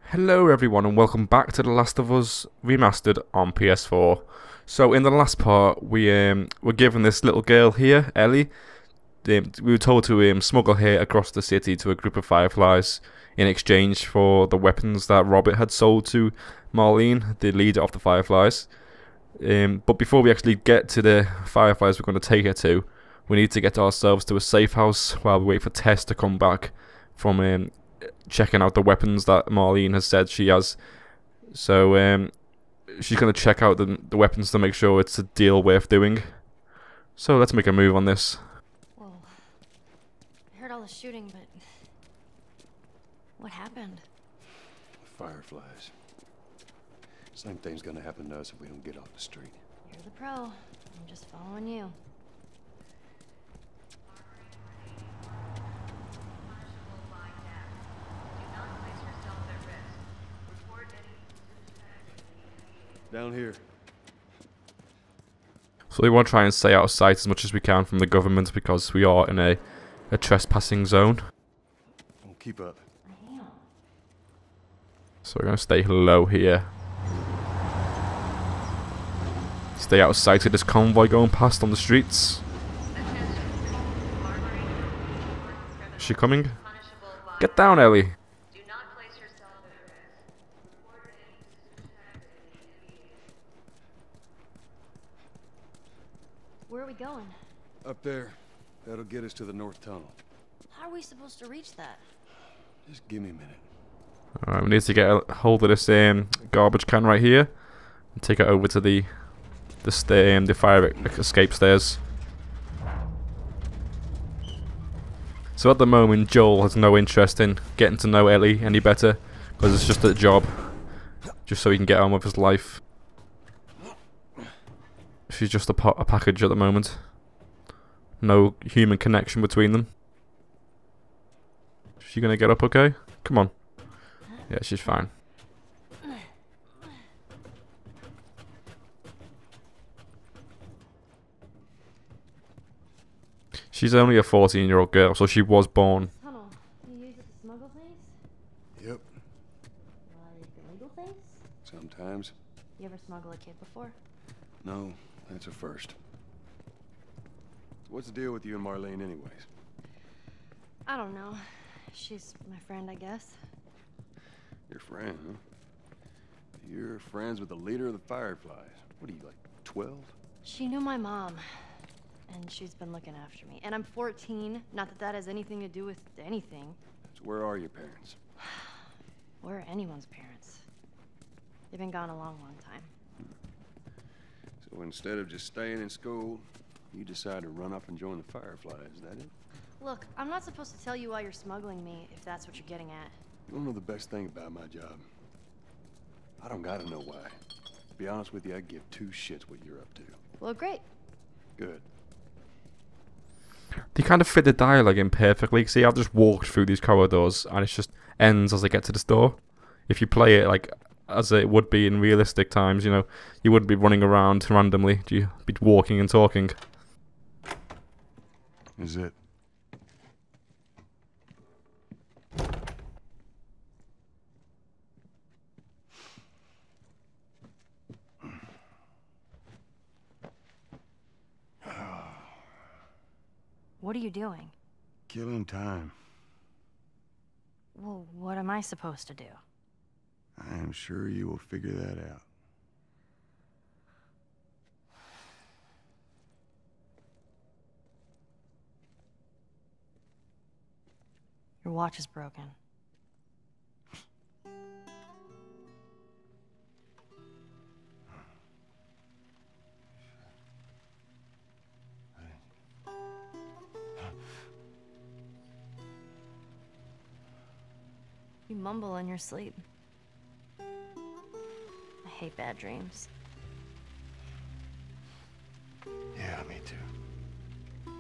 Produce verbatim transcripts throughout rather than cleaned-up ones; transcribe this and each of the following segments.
Hello everyone and welcome back to The Last of Us Remastered on P S four. So in the last part we um, were given this little girl here, Ellie. Um, we were told to um, smuggle her across the city to a group of Fireflies in exchange for the weapons that Robert had sold to Marlene, the leader of the Fireflies. Um, but before we actually get to the Fireflies we're going to take her to, we need to get ourselves to a safe house while we wait for Tess to come back from um, checking out the weapons that Marlene has said she has. So um, she's going to check out the, the weapons to make sure it's a deal worth doing. So let's make a move on this. Whoa. I heard all the shooting, but what happened? Fireflies. Same thing's gonna happen to us if we don't get off the street. You're the pro. I'm just following you. Down here. So we want to try and stay out of sight as much as we can from the government because we are in a, a trespassing zone. Don't keep up. So we're going to stay low here. Stay out of sight of this convoy going past on the streets. Is she coming? Get down, Ellie. Where are we going? Up there. That'll get us to the north tunnel. How are we supposed to reach that? Just give me a minute. Alright, we need to get a hold of this um, garbage can right here and take it over to the the, sta um, the fire escape stairs. So at the moment, Joel has no interest in getting to know Ellie any better because it's just a job, just so he can get on with his life. She's just a, pa a package at the moment. No human connection between them. Is she gonna get up okay? Come on. Yeah, she's fine. She's only a fourteen year old girl, so she was born. Tunnel. You use it to smuggle things? Yep. Like illegal things? Sometimes. You ever smuggle a kid before? No, that's a first. What's the deal with you and Marlene anyways? I don't know. She's my friend, I guess. Your friend, huh? You're friends with the leader of the Fireflies. What are you, like, twelve? She knew my mom, and she's been looking after me. And I'm fourteen. Not that that has anything to do with anything. So where are your parents? Where are anyone's parents? They've been gone a long, long time. So instead of just staying in school, you decide to run up and join the Fireflies, is that it? Look, I'm not supposed to tell you why you're smuggling me, if that's what you're getting at. You don't know the best thing about my job. I don't gotta know why. To be honest with you, I give two shits what you're up to. Well, great. Good. They kind of fit the dialogue in perfectly. See, I've just walked through these corridors and it just ends as I get to the store. If you play it like as it would be in realistic times, you know, you wouldn't be running around randomly. You'd be walking and talking. Is it? What are you doing? Killing time. Well, what am I supposed to do? I am sure you will figure that out. Your watch is broken. You mumble in your sleep. I hate bad dreams. Yeah, me too.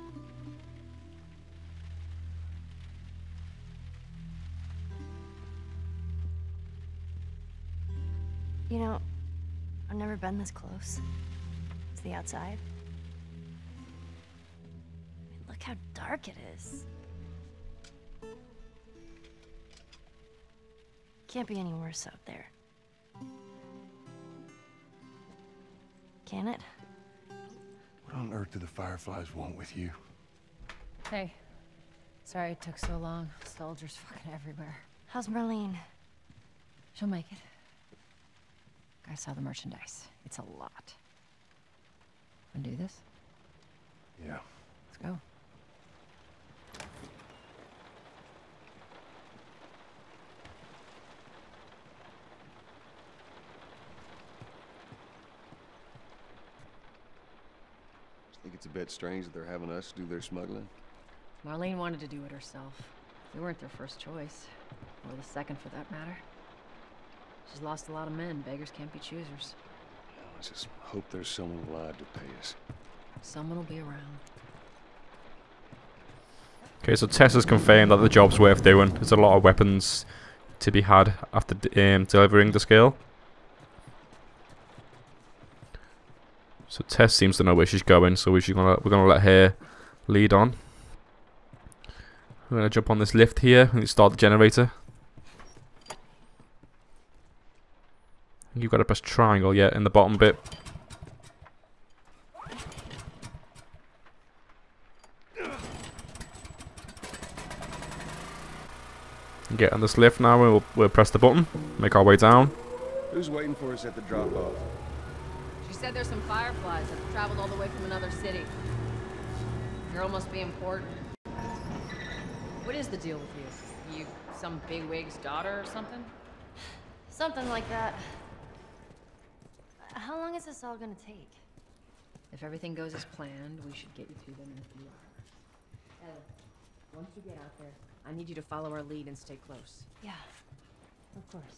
You know, I've never been this close to the outside. Look how dark it is. Can't be any worse out there. Can it? What on earth do the Fireflies want with you? Hey. Sorry it took so long. Soldiers fucking everywhere. How's Marlene? She'll make it. Gotta sell the merchandise. It's a lot. Wanna do this? Yeah. Let's go. Think it's a bit strange that they're having us do their smuggling? Marlene wanted to do it herself. We weren't their first choice. Or the second, for that matter. She's lost a lot of men. Beggars can't be choosers. I just hope there's someone alive to pay us. Someone will be around. Okay, so Tess has confirmed that the job's worth doing. There's a lot of weapons to be had after um, delivering the scale. So Tess seems to know where she's going, so we're gonna we're gonna let her lead on. We're gonna jump on this lift here and start the generator. You've got to press triangle, yeah, in the bottom bit. Get on this lift now, and we'll, we'll press the button, make our way down. Who's waiting for us at the drop-off? She said there's some Fireflies that have traveled all the way from another city. Girl must be important. What is the deal with you? You some bigwig's daughter or something? Something like that. How long is this all gonna take? If everything goes as planned, we should get you through them in a few hours. Ellie, once you get out there, I need you to follow our lead and stay close. Yeah, of course.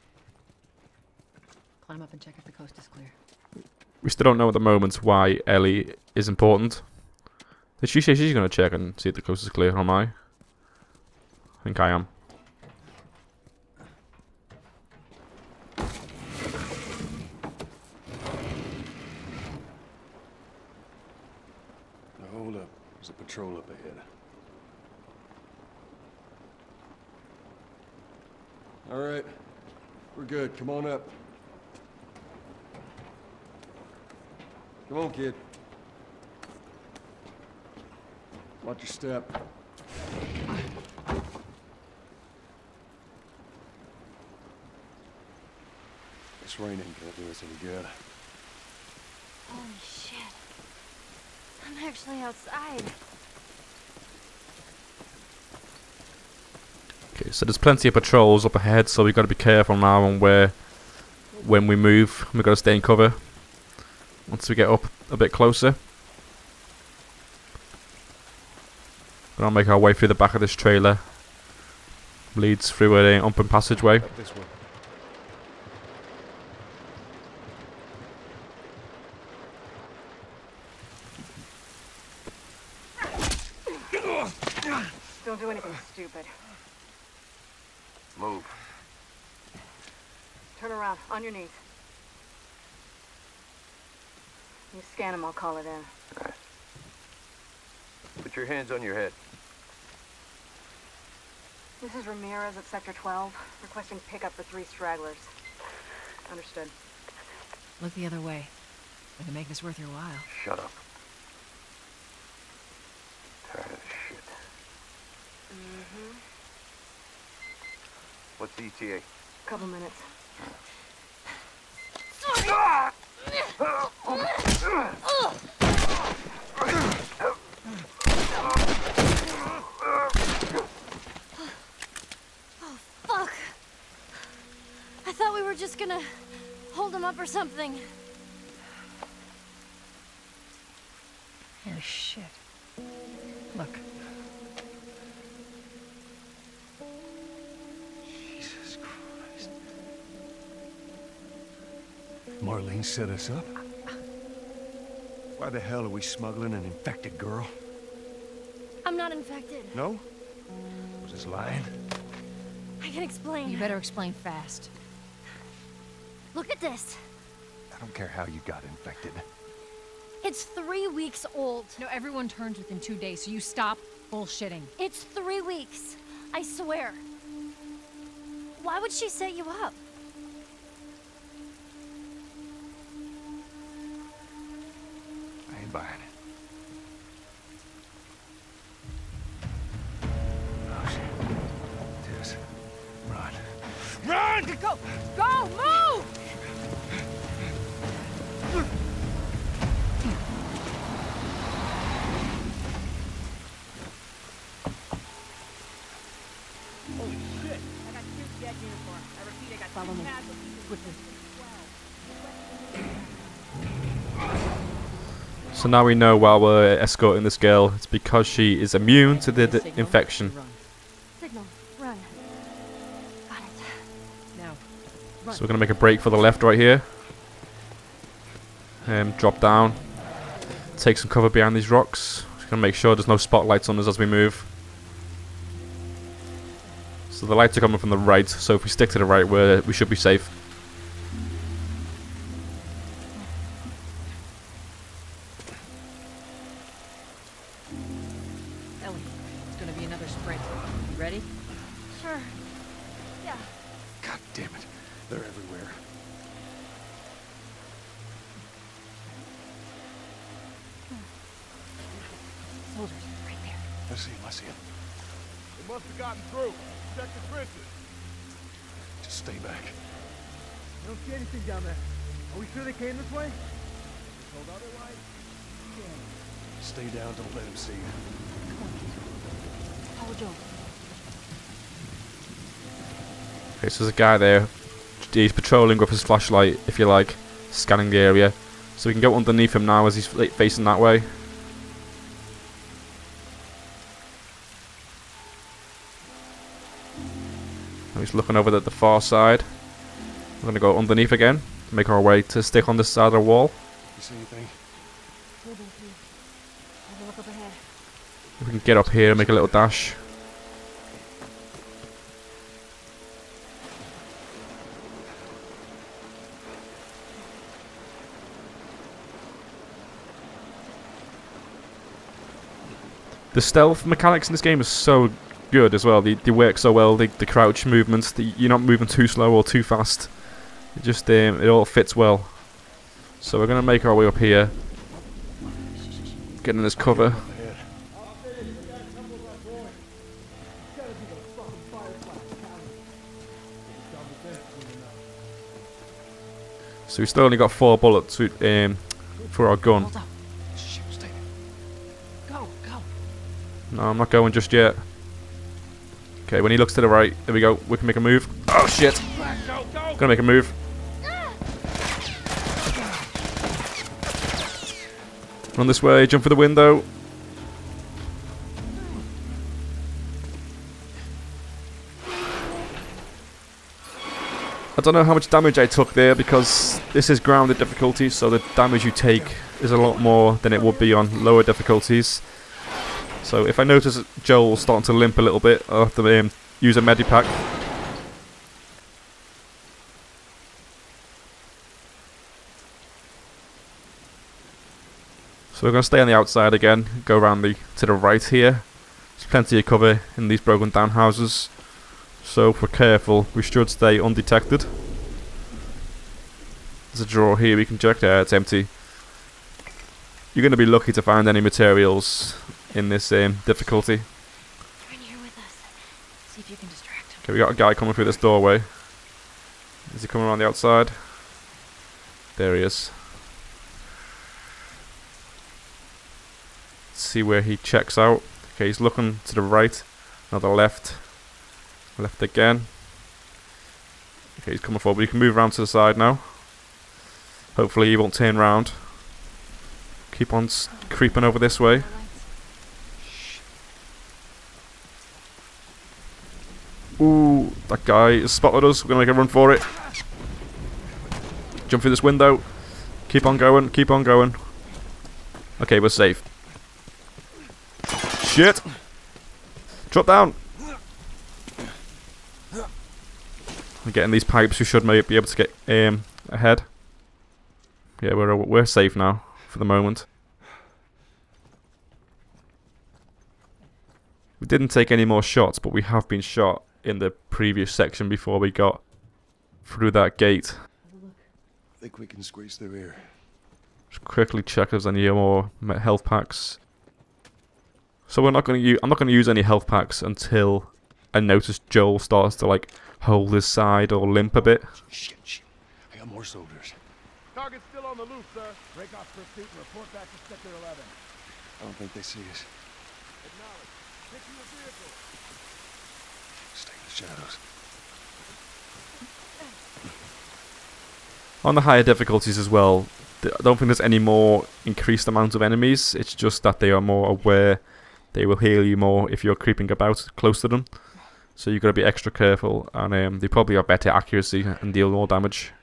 Climb up and check if the coast is clear. We still don't know at the moment why Ellie is important. Did she say she's going to check and see if the coast is clear? Am I? I think I am. Now hold up. There's a patrol up ahead. All right. We're good. Come on up. Come on, kid. Watch your step. This rain ain't gonna do us any good. Holy shit. I'm actually outside. Okay, so there's plenty of patrols up ahead, so we've got to be careful now on where, when we move. We've got to stay in cover once we get up a bit closer. We're gonna make our way through the back of this trailer. Leads through an open passageway. Up this way. Don't do anything stupid. Move. Turn around, on your knees. You scan him, I'll call it in. All right. Put your hands on your head. This is Ramirez at Sector twelve, requesting pickup for three stragglers. Understood. Look the other way. We can make this worth your while. Shut up. Tired of shit. Mm-hmm. What's the E T A? Couple minutes. Oh, fuck. I thought we were just gonna hold him up or something. Holy shit. Look. Jesus Christ. Marlene set us up? Why the hell are we smuggling an infected girl? I'm not infected. No? Was this lying? I can explain. You better explain fast. Look at this. I don't care how you got infected. It's three weeks old. No, everyone turns within two days, so you stop bullshitting. It's three weeks. I swear. Why would she set you up? I ain't buying it. Oh shit. Tess. Run. Run! Go! Go! Move! Holy shit! I got two dead uniforms. I repeat, I got Follow two me. casualties. Quickly. So now we know while we're escorting this girl, it's because she is immune to the d Signal, infection. run. Signal. Run. Got it. Now. So we're going to make a break for the left right here. Um, drop down. Take some cover behind these rocks. Just going to make sure there's no spotlights on us as we move. So the lights are coming from the right, so if we stick to the right, we're, we should be safe. Ellie, it's gonna be another sprint. You ready? Sure. Yeah. God damn it. They're everywhere. Soldiers, right there. I see him. I see him. They must have gotten through. Check the trenches. Just stay back. I don't see anything down there. Are we sure they came this way? We're told otherwise. Stay down. Don't let him see you. Follow Joe. Okay, so there's a guy there. He's patrolling with his flashlight, if you like, scanning the area. So we can go underneath him now as he's like, facing that way. Now he's looking over at the far side. We're going to go underneath again, make our way to stick on this side of the wall. You see anything? Moving through. Have a look up ahead. We can get up here and make a little dash. The stealth mechanics in this game is so good as well. They, they work so well. The, the crouch movements, the, you're not moving too slow or too fast. It just um, it all fits well. So we're gonna make our way up here, getting this cover. Up ahead. So we still only got four bullets to, um, for our gun. Hold up. Shit, stay there. Go, go. No, I'm not going just yet. Okay, when he looks to the right, there we go. We can make a move. Oh shit! Go, go! Gonna make a move. Run this way. Jump for the window. I don't know how much damage I took there because this is grounded difficulty, so the damage you take is a lot more than it would be on lower difficulties. So if I notice Joel starting to limp a little bit, I'll have to um, use a medipack. So we're going to stay on the outside again, go around the to the right here. There's plenty of cover in these broken down houses. So if we're careful, we should stay undetected. There's a drawer here we can check. There, it's empty. You're going to be lucky to find any materials in this um, difficulty. You're in here with us. See if you can distract him. Okay, we got a guy coming through this doorway. Is he coming around the outside? There he is. Let's see where he checks out. Okay, he's looking to the right, not the left. Left again. Okay, he's coming forward. You can move around to the side now. Hopefully he won't turn round. Keep on s creeping over this way. Ooh, that guy has spotted us. We're gonna make a run for it. Jump through this window. Keep on going. Keep on going. Okay, we're safe. Shit! Drop down. We're getting these pipes. We should maybe be able to get um, ahead. Yeah, we're we're safe now for the moment. We didn't take any more shots, but we have been shot in the previous section before we got through that gate. Think we can squeeze through here? Just quickly check if there's any more health packs. So we're not going to use. I'm not going to use any health packs until I notice Joel starts to like hold his side or limp a bit. Shit, shit. I got more soldiers. Target's still on the loose, sir. Break off pursuit and report back to Sector eleven. I don't think they see us. Acknowledge. Take to your vehicle. Stay in the shadows. On the higher difficulties as well, I don't think there's any more increased amount of enemies. It's just that they are more aware. They will heal you more if you're creeping about close to them. So you've got to be extra careful, and um, they probably have better accuracy and deal more damage.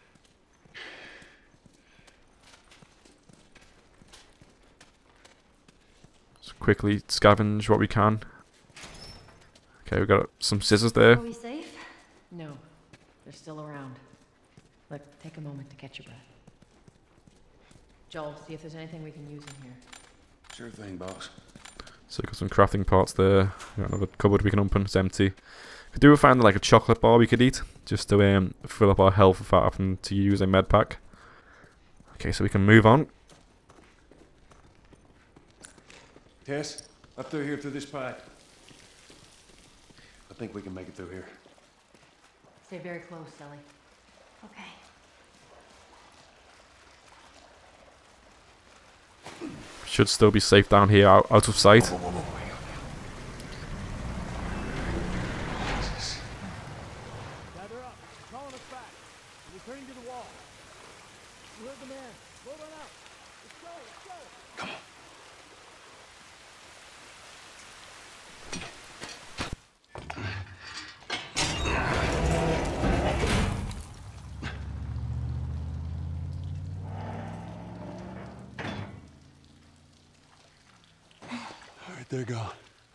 So quickly scavenge what we can. Okay, we've got some scissors there. Are we safe? No, they're still around. Look, take a moment to catch your breath. Joel, see if there's anything we can use in here. Sure thing, boss. So we've got some crafting parts there. We've got another cupboard we can open. It's empty. We do find like a chocolate bar we could eat, just to um, fill up our health without having to use a med pack. Okay, so we can move on. Tess, up through here through this pipe. I think we can make it through here. Stay very close, Ellie. Okay. Should still be safe down here, out, out of sight. Whoa, whoa, whoa, whoa. Jesus. Gather up. Calling us back. We're returning to the wall. You heard the man. Slow down out. Let's go. Let's go. Come on. All right, they're gone.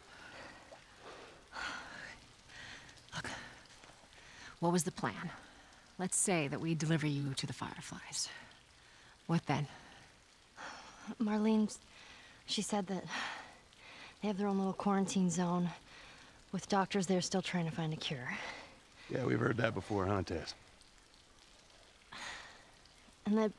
Look, what was the plan? Let's say that we deliver you to the Fireflies. What then? Marlene, she said that they have their own little quarantine zone with doctors there still trying to find a cure. Yeah, we've heard that before, huh, Tess? And that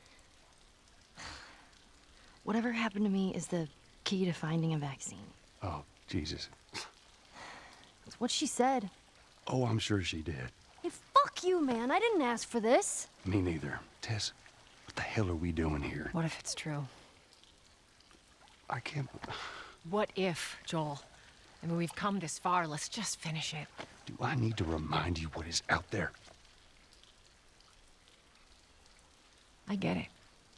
whatever happened to me is the key to finding a vaccine. Oh, Jesus. It's what she said. Oh, I'm sure she did. Hey, fuck you, man. I didn't ask for this. Me neither. Tess, what the hell are we doing here? What if it's true? I can't... What if, Joel? I mean, we've come this far. Let's just finish it. Do I need to remind you what is out there? I get it.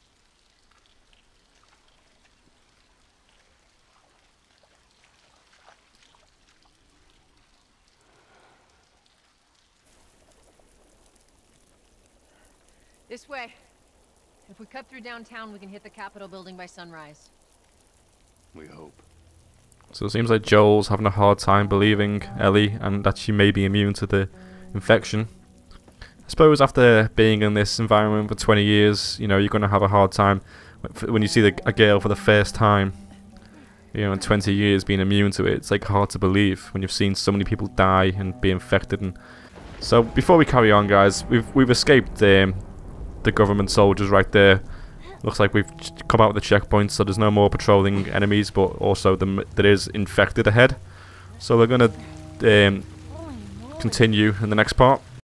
This way. If we cut through downtown, we can hit the Capitol building by sunrise. We hope. So it seems like Joel's having a hard time believing Ellie and that she may be immune to the infection. I suppose after being in this environment for twenty years, you know, you're going to have a hard time when you see the, a girl for the first time. You know, in twenty years being immune to it, it's like hard to believe when you've seen so many people die and be infected. And so before we carry on, guys, we've we've escaped um, the government soldiers right there. Looks like we've come out of the checkpoint, so there's no more patrolling enemies, but also the, there is infected ahead. So we're gonna um, continue in the next part.